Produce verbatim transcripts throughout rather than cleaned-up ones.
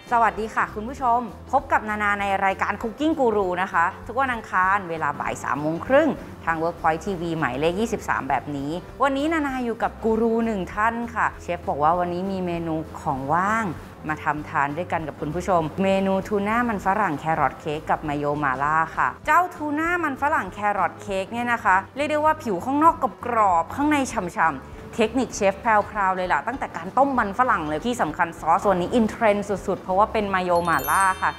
สวัสดีค่ะคุณผู้ชมพบกับนานาในรายการ Cooking Guru นะคะทุกวันอังคารเวลาบ่ายสามโมงครึ่งทาง Workpoint ที วี หมายเลขยี่สิบสามแบบนี้วันนี้นานาอยู่กับกูรูหนึ่งท่านค่ะเชฟบอกว่าวันนี้มีเมนูของว่างมาทำทานด้วยกันกับคุณผู้ชมเมนูทูน่ามันฝรั่งแครอทเค้กกับมายโยมาล่าค่ะเจ้าทูน่ามันฝรั่งแครอทเค้กเนี่ยนะคะเรียกได้ว่าผิวข้างนอกกรอบๆข้างในฉ่ำๆเทคนิคเชฟแพรวๆเลยล่ะตั้งแต่การต้มมันฝรั่งเลยที่สำคัญซอสตัวนี้อินเทรนด์สุดๆเพราะว่าเป็นมายโยมาล่าค่ะ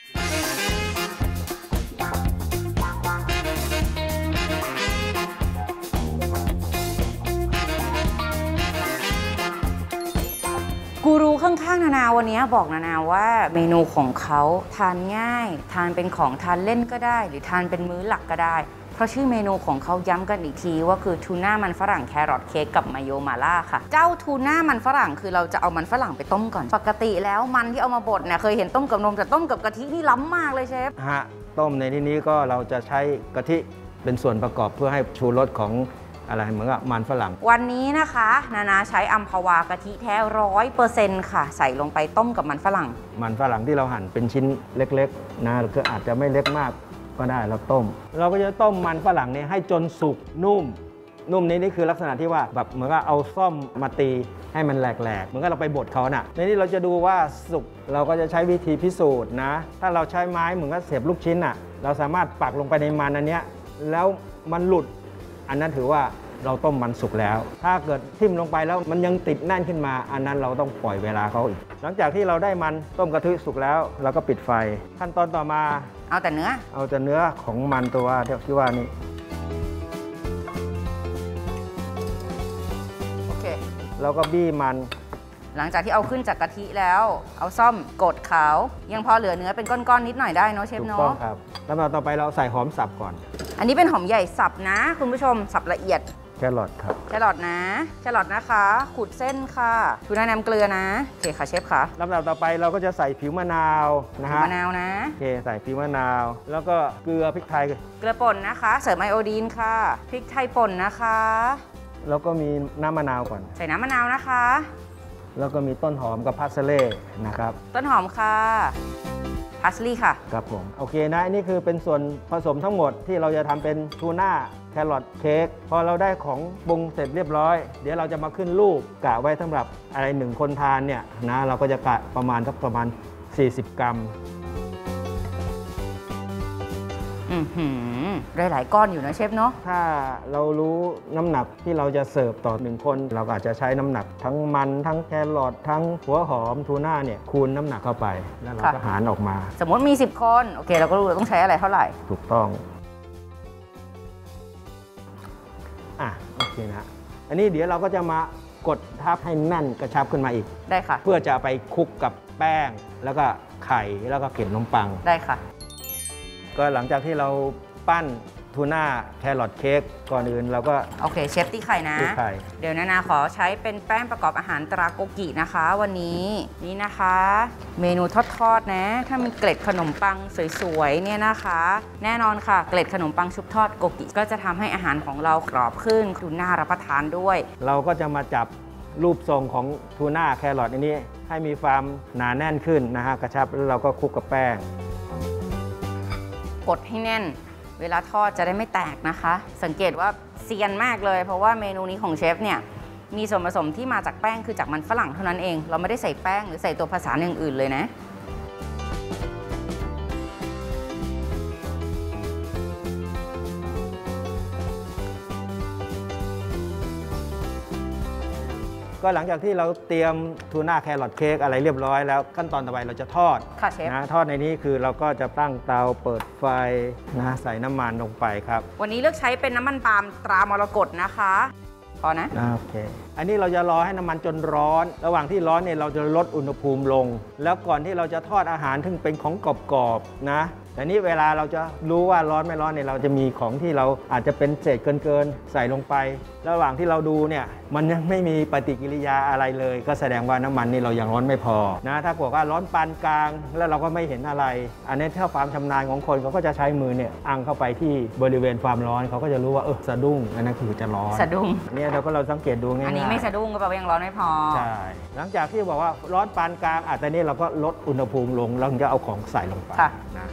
กูรูข้างๆนานาวันนี้บอกนานาว่าเมนูของเขาทานง่ายทานเป็นของทานเล่นก็ได้หรือทานเป็นมื้อหลักก็ได้เพราะชื่อเมนูของเขาย้ำกันอีกทีว่าคือทูน่ามันฝรั่งแครอทเค้กกับมายโยมาล่าค่ะเจ้าทูน่ามันฝรั่งคือเราจะเอามันฝรั่งไปต้มก่อนปกติแล้วมันที่เอามาบดเนี่ยเคยเห็นต้มกับนมแต่ต้มกับกะทินี่ล้ำมากเลยเชฟฮะต้มในที่นี้ก็เราจะใช้กะทิเป็นส่วนประกอบเพื่อให้ชูรสของอะไรเหมือนกับมันฝรั่งวันนี้นะคะนานาใช้อัมพวากะทิแท้ร้อยเปอร์เซ็นต์ค่ะใส่ลงไปต้มกับมันฝรั่งมันฝรั่งที่เราหั่นเป็นชิ้นเล็กๆนะคืออาจจะไม่เล็กมากก็ได้เราต้มเราก็จะต้มมันฝรั่งนี้ให้จนสุกนุ่มนุ่มนี้นี่คือลักษณะที่ว่าแบบเหมือนกับเอาซ่อมมาตีให้มันแหลกๆเหมือนกับเราไปบดเขาน่ะในนี้เราจะดูว่าสุกเราก็จะใช้วิธีพิสูจน์นะถ้าเราใช้ไม้เหมือนกับเสียบลูกชิ้นน่ะเราสามารถปักลงไปในมันอันเนี้ยแล้วมันหลุดอันนั้นถือว่าเราต้มมันสุกแล้วถ้าเกิดทิ่มลงไปแล้วมันยังติดแน่นขึ้นมาอันนั้นเราต้องปล่อยเวลาเขาอีกหลังจากที่เราได้มันต้มกะทิสุกแล้วเราก็ปิดไฟขั้นตอนต่อมาเอาแต่เนื้อเอาแต่เนื้อของมันตัวที่ว่านี่โอเคเราก็บี้มันหลังจากที่เอาขึ้นจากกะทิแล้วเอาซ่อมกดขาวยังพอเหลือเนื้อเป็นก้อนๆนิดหน่อยได้เนาะเชฟเนาะถูกต้องครับแล้วต่อไปเราใส่หอมสับก่อนอันนี้เป็นหอมใหญ่สับนะคุณผู้ชมสับละเอียดแครอทครับแครอทนะแครอทนะคะขูดเส้นค่ะทูน่าน้ำเกลือนะโอเคค่ะเชฟค่ะลำดับต่อไปเราก็จะใส่ผิวมะนาวนะฮะมะนาวนะโอเคใส่ผิวมะนาวแล้วก็เกลือพริกไทยเกลือป่นนะคะเสริมไอโอดีนค่ะพริกไทยป่นนะคะแล้วก็มีน้ำมะนาวก่อนใส่น้ำมะนาวนะคะแล้วก็มีต้นหอมกับพาสเล่นะครับต้นหอมค่ะพาสลีย์ค่ะครับผมโอเคนะนี่คือเป็นส่วนผสมทั้งหมดที่เราจะทำเป็นทูน่าแครอทเค้กพอเราได้ของปรุงเสร็จเรียบร้อยเดี๋ยวเราจะมาขึ้นรูปกะไว้สำหรับอะไรหนึ่งคนทานเนี่ยนะเราก็จะกะประมาณสักประมาณสี่สิบกรัมอือหือได้หลายก้อนอยู่นะเชฟเนาะถ้าเรารู้น้ำหนักที่เราจะเสิร์ฟต่อหนึ่งคนเราก็อาจจะใช้น้ำหนักทั้งมันทั้งแครอททั้งหัวหอมทูน่าเนี่ยคูณน้ำหนักเข้าไปแล้วเราก็หารออกมาสมมติมีสิบคนโอเคเราก็รู้เราต้องใช้อะไรเท่าไหร่ถูกต้องอ่ะโอเคนะอันนี้เดี๋ยวเราก็จะมากดทับให้แน่นกระชับขึ้นมาอีกได้ค่ะเพื่อจะไปคลุกกับแป้งแล้วก็ไข่แล้วก็เกล็ดขนมปังได้ค่ะก็หลังจากที่เราปั้นทูน่าแครอทเค้กก่อนอื่นเราก็โอเคเชฟตีไข่นะเดี๋ยวนานาขอใช้เป็นแป้งประกอบอาหารตราโกกินะคะวันนี้นี่นะคะเมนูทอดๆนะถ้ามีเกล็ดขนมปังสวยๆเนี่ยนะคะแน่นอนค่ะเกล็ดขนมปังชุบทอดโกกิก็จะทำให้อาหารของเรากรอบขึ้นดูน่ารับประทานด้วยเราก็จะมาจับรูปทรงของทูน่าแครอทอันนี้ให้มีความหนาแน่นขึ้นนะฮะกระชับแล้วเราก็คลุกกับแป้งกดให้แน่นเวลาทอดจะได้ไม่แตกนะคะสังเกตว่าเซียนมากเลยเพราะว่าเมนูนี้ของเชฟเนี่ยมีส่วนผสมที่มาจากแป้งคือจากมันฝรั่งเท่านั้นเองเราไม่ได้ใส่แป้งหรือใส่ตัวผสานอย่างอื่นเลยนะก็หลังจากที่เราเตรียมทูน่าแครอทเค้กอะไรเรียบร้อยแล้วขั้นตอนต่อไปเราจะทอดค่ะเชฟนะทอดในนี้คือเราก็จะตั้งเตาเปิดไฟนะใส่น้ำมันลงไปครับวันนี้เลือกใช้เป็นน้ำมันปาล์มตรามรกตนะคะพอนะโอเคอันนี้เราจะรอให้น้ำมันจนร้อนระหว่างที่ร้อนเนี่ยเราจะลดอุณหภูมิลงแล้วก่อนที่เราจะทอดอาหารถึงเป็นของกรอบๆนะแต่นี้เวลาเราจะรู้ว่าร้อนไม่ร้อนเนี่ยเราจะมีของที่เราอาจจะเป็นเศษเกินๆใส่ลงไประหว่างที่เราดูเนี่ยมันยังไม่มีปฏิกิริยาอะไรเลยก็แสดงว่าน้ำมันนี่เรายังร้อนไม่พอนะถ้าบอกว่าร้อนปานกลางแล้วเราก็ไม่เห็นอะไรอันนี้ถ้าความชำนาญของคนเขาก็จะใช้มือเนี่ยอังเข้าไปที่บริเวณความร้อนเขาก็จะรู้ว่าเออสะดุ้งอันนั้นคือจะร้อนสะดุ้งเนี่ยเราก็เราสังเกตดูง่ายๆอันนี้ไม่สะดุ้งก็แปลว่ายังร้อนไม่พอใช่หลังจากที่บอกว่าร้อนปานกลางอ่ะแต่นี่เราก็ลดอุณหภูมิลงแล้วถึงจะเอาของใส่ลงไปนะ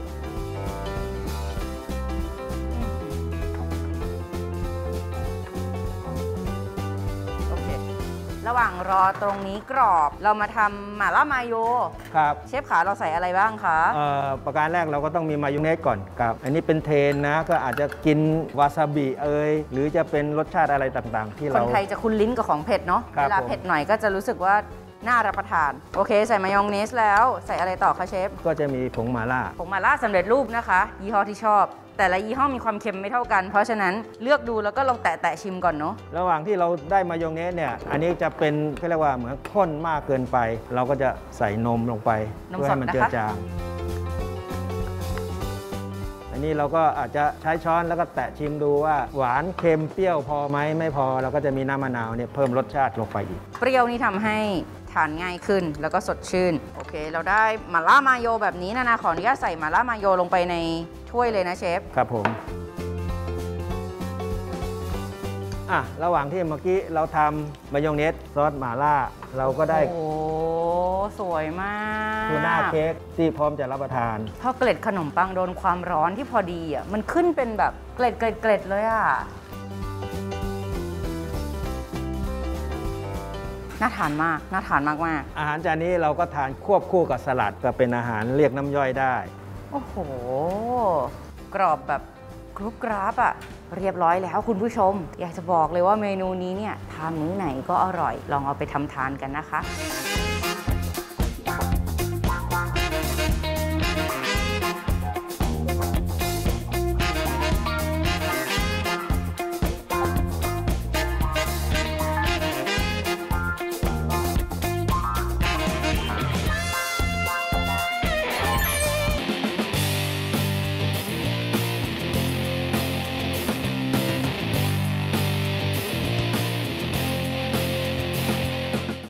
ระหว่างรอตรงนี้กรอบเรามาทำหม่าล่ามาโยครับเชฟขาเราใส่อะไรบ้างคะเอ่อประการแรกเราก็ต้องมีมายองเนสก่อนครับอันนี้เป็นเทนนะก็อาจจะกินวาซาบิเอยหรือจะเป็นรสชาติอะไรต่างๆที่เราคนไทยจะคุ้นลิ้นกับของเผ็ดเนาะเวลาเผ็ดหน่อยก็จะรู้สึกว่าน่ารับประทานโอเคใส่มายองเนสแล้วใส่อะไรต่อคะเชฟก็จะมีผงมาล่าผงมาล่าสำเร็จรูปนะคะยี่ห้อที่ชอบแต่ละยี่ห้อมีความเค็มไม่เท่ากันเพราะฉะนั้นเลือกดูแล้วก็ลองแตะๆชิมก่อนเนาะระหว่างที่เราได้มายองเนสเนี่ยอันนี้จะเป็นก็เรียกว่าเหมือนข้นมากเกินไปเราก็จะใส่นมลงไปเพื่อให้มันเจือจางอันนี้เราก็อาจจะใช้ช้อนแล้วก็แตะชิมดูว่าหวานเค็มเปรี้ยวพอไหมไม่พอเราก็จะมีน้ำมะนาวเนี่ยเพิ่มรสชาติลงไปอีกเปรี้ยวนี่ทำให้ทานง่ายขึ้นแล้วก็สดชื่นโอเคเราได้หม่าล่ามาโยแบบนี้นะนะขออนุญาตใส่หม่าล่ามาโยลงไปในถ้วยเลยนะเชฟครับผมอ่ะระหว่างที่เมื่อกี้เราทำมายองเนสซอสหม่าล่าเราก็ได้โอ้สวยมากทูน่าเค้กที่พร้อมจะรับประทานพอเกล็ดขนมปังโดนความร้อนที่พอดีอ่ะมันขึ้นเป็นแบบเกล็ดเกล็ดเกล็ดเลยอ่ะน่าทานมากน่าทานมากมากอาหารจานนี้เราก็ทานควบคู่กับสลัดก็เป็นอาหารเรียกน้ำย่อยได้โอ้โหกรอบแบบกรุบกราบอ่ะเรียบร้อยแล้วคุณผู้ชมอยากจะบอกเลยว่าเมนูนี้เนี่ยทานมื้อไหนก็อร่อยลองเอาไปทำทานกันนะคะ